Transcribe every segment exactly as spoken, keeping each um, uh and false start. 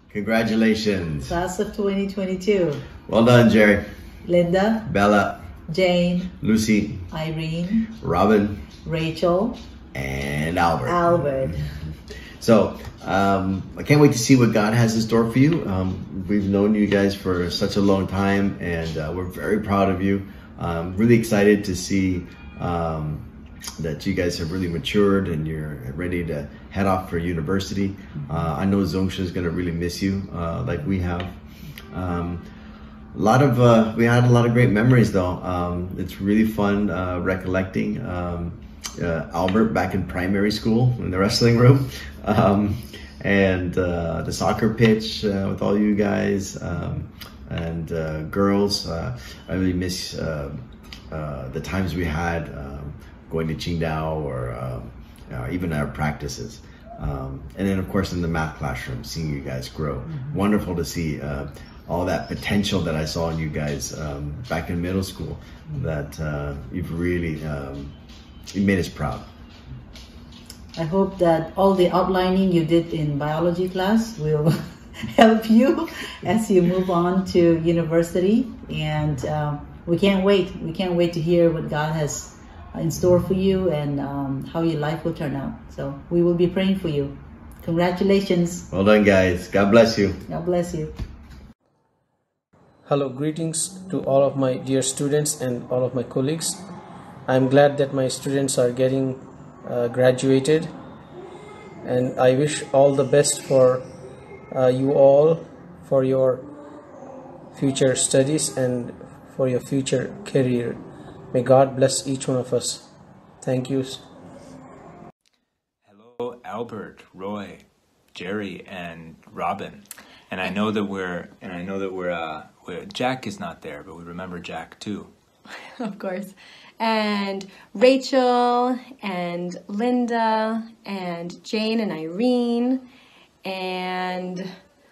Congratulations. Class of twenty twenty-two. Well done, Jerry. Linda. Bella. Jane. Lucy. Irene. Robin. Rachel. And Albert. Albert. So, um, I can't wait to see what God has in store for you. Um, we've known you guys for such a long time, and uh, we're very proud of you. Um, really excited to see um, that you guys have really matured and you're ready to head off for university. Uh, I know Zhongshi is going to really miss you, uh, like we have. Um, a lot of uh, we had a lot of great memories, though. Um, it's really fun uh, recollecting. Um, Uh, Albert back in primary school in the wrestling room, um, and uh, the soccer pitch uh, with all you guys um, and uh, girls. Uh, I really miss uh, uh, the times we had um, going to Qingdao or um, uh, even our practices. Um, and then of course in the math classroom, seeing you guys grow. Mm-hmm. Wonderful to see uh, all that potential that I saw in you guys um, back in middle school. Mm-hmm. That uh, you've really um, You made us proud. I hope that all the outlining you did in biology class will help you as you move on to university. And uh, we can't wait. We can't wait to hear what God has in store for you and um, how your life will turn out. So we will be praying for you. Congratulations. Well done, guys. God bless you. God bless you. Hello, greetings to all of my dear students and all of my colleagues. I'm glad that my students are getting uh, graduated, and I wish all the best for uh, you all for your future studies and for your future career. May God bless each one of us. Thank you. Hello, Albert, Roy, Jerry, and Robin. And I know that we're and I know that we're, uh, we're Jack is not there, but we remember Jack too. Of course. And Rachel and Linda and Jane and Irene and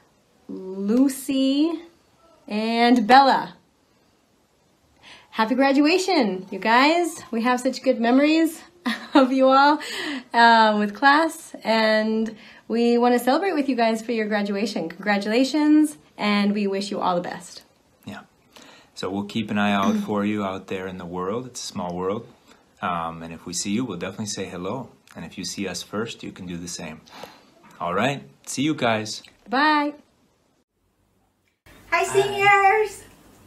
Lucy and Bella. Happy graduation, you guys. We have such good memories of you all uh, with class, and we want to celebrate with you guys for your graduation. Congratulations, and we wish you all the best. So we'll keep an eye out for you out there in the world. It's a small world. Um, and if we see you, we'll definitely say hello. And if you see us first, you can do the same. All right. See you guys. Bye. Hi, seniors.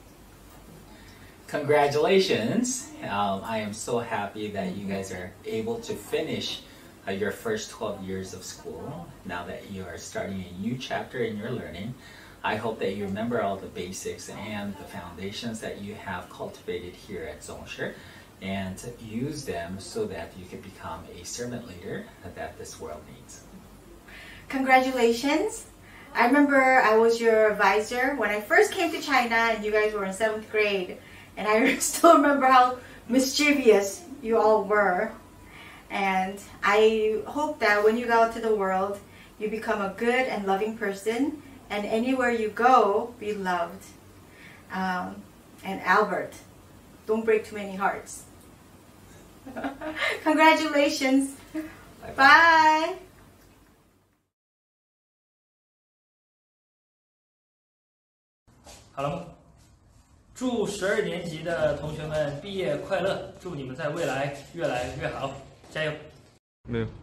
Congratulations. Um, I am so happy that you guys are able to finish uh, your first twelve years of school. Now that you are starting a new chapter in your learning. I hope that you remember all the basics and the foundations that you have cultivated here at Zhongshi and use them so that you can become a servant leader that this world needs. Congratulations. I remember I was your advisor when I first came to China and you guys were in seventh grade. And I still remember how mischievous you all were. And I hope that when you go out to the world, you become a good and loving person. And anywhere you go, be loved. Um, and Albert, don't break too many hearts. Congratulations. Bye. Bye. 好了吗？祝十二年级的同学们毕业快乐！祝你们在未来越来越好，加油！ 没有。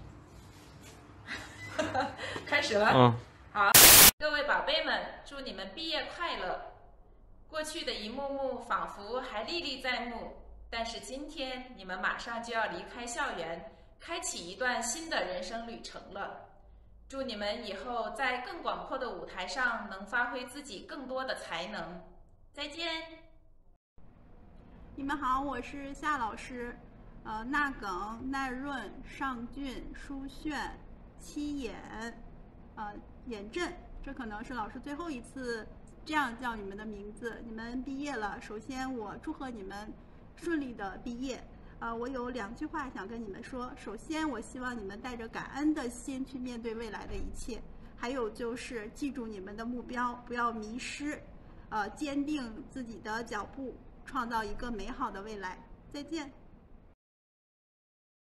开始了。 嗯。 好。各位宝贝们，祝你们毕业快乐！过去的一幕幕仿佛还历历在目，但是今天你们马上就要离开校园，开启一段新的人生旅程了。祝你们以后在更广阔的舞台上能发挥自己更多的才能。再见。 你们好，我是夏老师。呃，纳耿、奈润、尚俊、舒炫、七眼，呃，眼振。这可能是老师最后一次这样叫你们的名字。你们毕业了，首先我祝贺你们顺利的毕业。呃，我有两句话想跟你们说。首先，我希望你们带着感恩的心去面对未来的一切。还有就是记住你们的目标，不要迷失，呃，坚定自己的脚步，创造一个美好的未来。再见。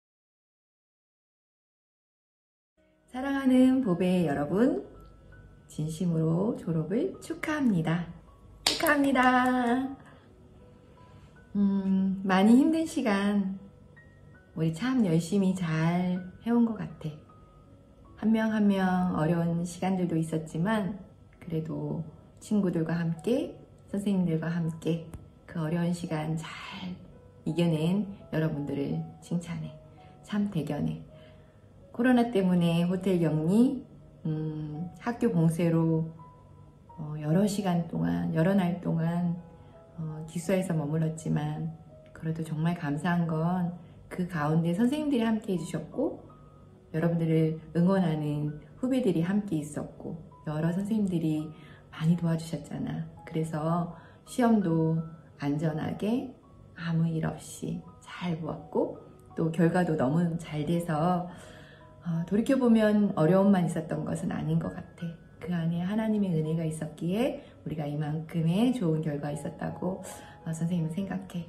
사랑하는 보배 여러분, 진심으로 졸업을 축하합니다. 축하합니다. 음, 많이 힘든 시간 우리 참 열심히 잘 해온 것 같아. 한 명 한 명 어려운 시간들도 있었지만 그래도 친구들과 함께 선생님들과 함께 그 어려운 시간 잘 이겨낸 여러분들을 칭찬해. 참 대견해. 코로나 때문에 호텔 격리, 음, 학교 봉쇄로 어, 여러 시간 동안, 여러 날 동안 어, 기숙사에서 머물렀지만 그래도 정말 감사한 건 그 가운데 선생님들이 함께 해주셨고 여러분들을 응원하는 후배들이 함께 있었고 여러 선생님들이 많이 도와주셨잖아. 그래서 시험도 안전하게 아무 일 없이 잘 보았고 또 결과도 너무 잘 돼서 어, 돌이켜보면 어려움만 있었던 것은 아닌 것 같아. 그 안에 하나님의 은혜가 있었기에 우리가 이만큼의 좋은 결과가 있었다고 어, 선생님은 생각해.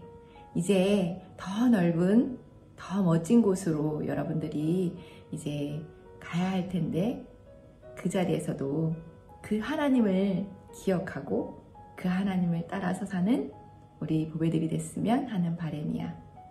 이제 더 넓은 더 멋진 곳으로 여러분들이 이제 가야 할 텐데 그 자리에서도 그 하나님을 기억하고 그 하나님을 따라서 사는 우리 부배들이 됐으면 하는 바람이야.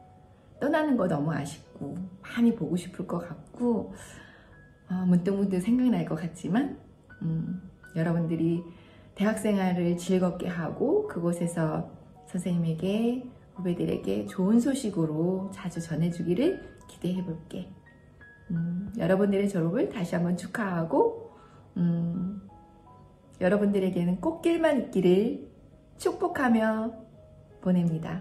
떠나는 거 너무 아쉽고 많이 보고 싶을 것 같고 어, 문득문득 생각날 것 같지만 음, 여러분들이 대학생활을 즐겁게 하고 그곳에서 선생님에게 후배들에게 좋은 소식으로 자주 전해주기를 기대해 볼게. 음, 여러분들의 졸업을 다시 한번 축하하고 음, 여러분들에게는 꽃길만 있기를 축복하며 보냅니다.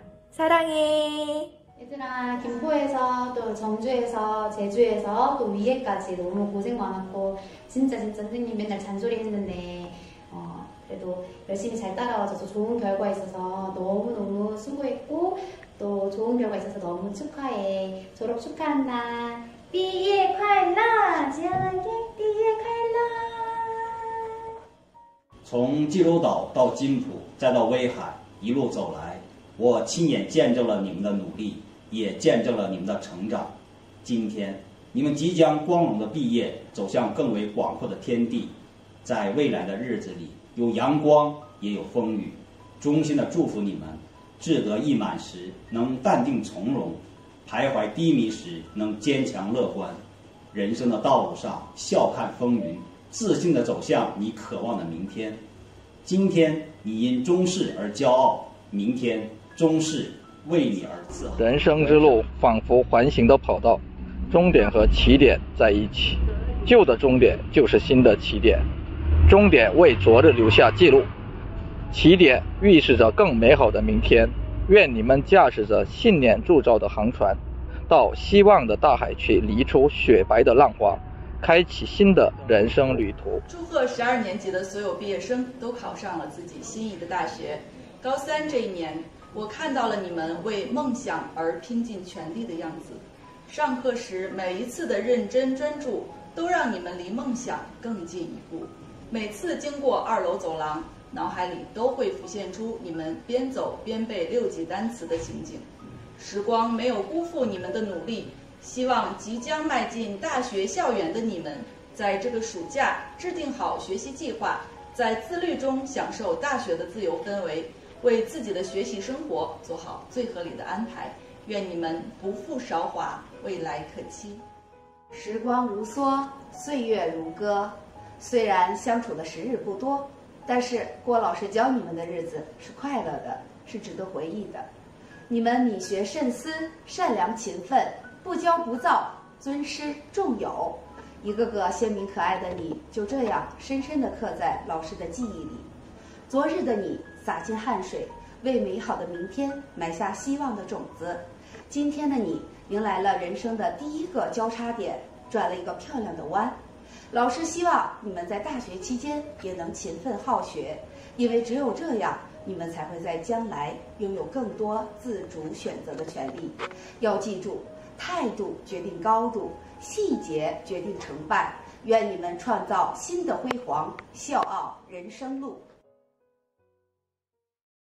사랑해. 얘들아, 김포에서 또 정주에서 제주에서 또 위에까지 너무 고생 많았고 진짜 진짜 선생님 맨날 잔소리 했는데 어, 그래도 열심히 잘 따라와줘서 좋은 결과 있어서 너무너무 수고했고 또 좋은 결과 있어서 너무 축하해. 졸업 축하한다. 毕业快乐，吉安给毕业快乐。 从济州岛到金浦，再到威海，一路走来，我亲眼见证了你们的努力，也见证了你们的成长。今天，你们即将光荣的毕业，走向更为广阔的天地。在未来的日子里，有阳光，也有风雨。衷心的祝福你们，志得意满时能淡定从容。徘徊低迷时能坚强乐观，人生的道路上笑看风云，自信地走向你渴望的明天。今天你因中试而骄傲，明天中试为你而自豪。 人生之路仿佛环形的跑道，终点和起点在一起，旧的终点就是新的起点，终点为昨日留下记录，起点预示着更美好的明天。愿你们驾驶着信念铸造的航船，到希望的大海去犁出雪白的浪花，开启新的人生旅途。 祝贺十二年级的所有毕业生都考上了自己心仪的大学。高三这一年，我看到了你们为梦想而拼尽全力的样子。上课时每一次的认真专注，都让你们离梦想更进一步。每次经过二楼走廊，脑海里都会浮现出你们边走边背六级单词的情景。时光没有辜负你们的努力，希望即将迈进大学校园的你们，在这个暑假制定好学习计划，在自律中享受大学的自由氛围，为自己的学习生活做好最合理的安排。愿你们不负韶华，未来可期。 时光如梭，岁月如歌，虽然相处的时日不多，但是郭老师教你们的日子是快乐的，是值得回忆的。你们敏学慎思，善良勤奋，不骄不躁，尊师重友，一个个鲜明可爱的你，就这样深深地刻在老师的记忆里。昨日的你洒尽汗水，为美好的明天埋下希望的种子。今天的你迎来了人生的第一个交叉点，转了一个漂亮的弯。老师希望你们在大学期间也能勤奋好学，因为只有这样，你们才会在将来拥有更多自主选择的权利。要记住，态度决定高度，细节决定成败。愿你们创造新的辉煌，笑傲人生路。